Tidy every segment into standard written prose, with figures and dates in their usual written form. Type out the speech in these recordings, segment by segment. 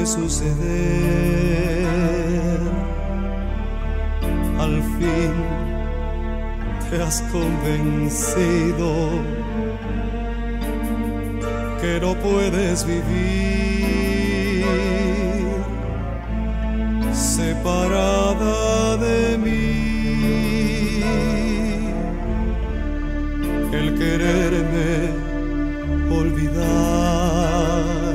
suceder. Al fin te has convencido que no puedes vivir separada de mí. El quererme olvidar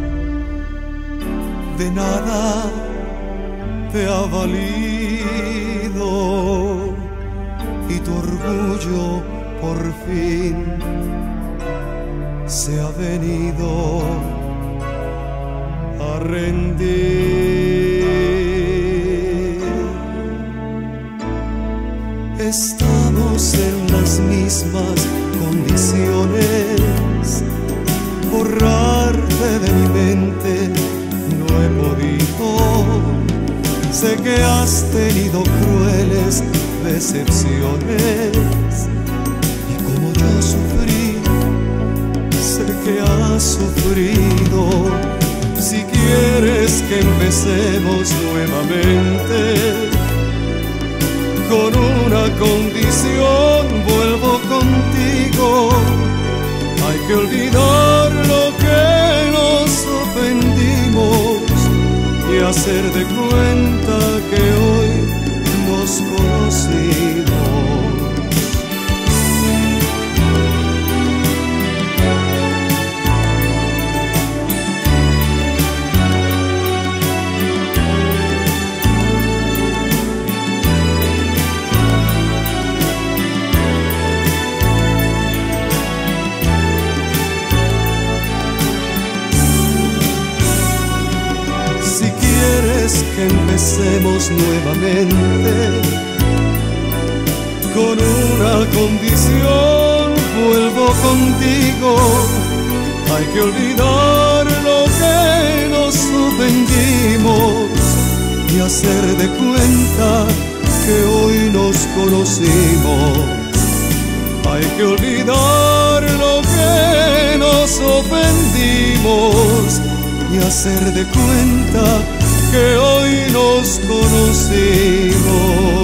de nada te ha valido, y tu orgullo por fin se ha venido a rendir. Estamos en las mismas condiciones, borrarte de mi mente no he podido. Sé que has tenido crueles decepciones, y como yo sufrí, sé que has sufrido. Si quieres que empecemos nuevamente, con una condición vuelvo contigo. Hay que olvidar lo que nos ofendimos y hacer de cuenta que hoy nos conocimos. Que empecemos nuevamente, con una condición vuelvo contigo. Hay que olvidar lo que nos ofendimos y hacer de cuenta que hoy nos conocimos. Hay que olvidar lo que nos ofendimos y hacer de cuenta que hoy nos conocimos.